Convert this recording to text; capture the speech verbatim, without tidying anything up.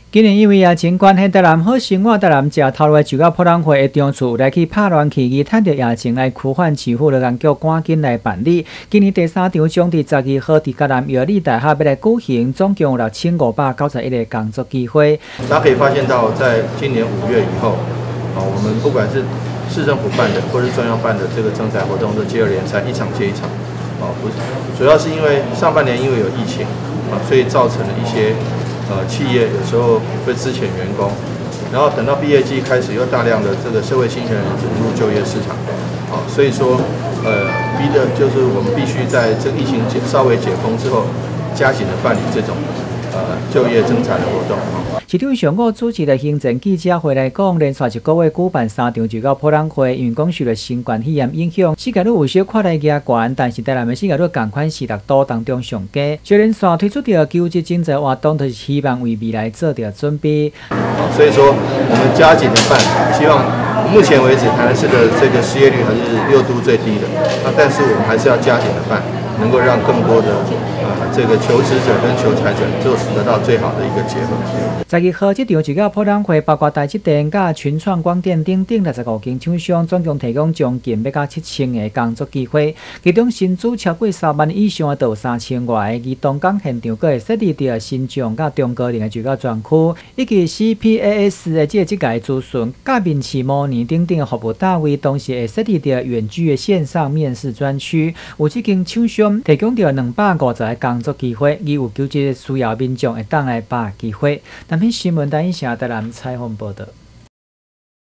今年因为疫情关系，台南好生活台南食头路就到普通会的中厝来去拍乱起义，趁着疫情来驱返市府的工局赶紧来办理。今年第三场将伫十二号伫台南药理大厦要来举行，总共有六千五百九十一个工作机会。 大家可以发现到，在今年五月以后，啊，我们不管是市政府办的或是中央办的这个征才活动，都接二连三，一场接一场。啊，不是，主要是因为上半年因为有疫情，啊，所以造成了一些。呃，企业有时候会资遣员工，然后等到毕业季开始，又大量的这个社会新鲜人融入就业市场，啊，所以说，呃，逼的就是我们必须在这个疫情解稍微解封之后，加紧的办理这种呃就业征才的活动。 市长上午主持的行政记者会来讲，连续一个月举办三场就到普通会，因为讲受到新冠肺炎影响，世界率有小看来加悬，但是台南的世界率同款是六度当中上低。小连续推出的求职竞争活动，就是希望为未来做点准备。 所以说，我们加紧的办，希望目前为止台南市的这个失业率还是六都最低的，那但是我们还是要加紧的办，能够让更多的呃这个求职者跟求才者就得到最好的一个结合。 十二号这场就到普通会，包括台积电、甲群创光电等等六十五间厂商，总共提供将近要到七千个工作机会，其中薪资超过三万以上的到三千外个。而东港现场，佫会设立着新庄甲中高龄的就业专区，以及 C P A S 的这即个资讯、甲面试模拟等等的服务单位，同时会设立着远距的线上面试专区，有这间厂商提供着两百五十个工作机会，而有求职需要民众会当来把握机会。南平新闻台影社台南采访报道。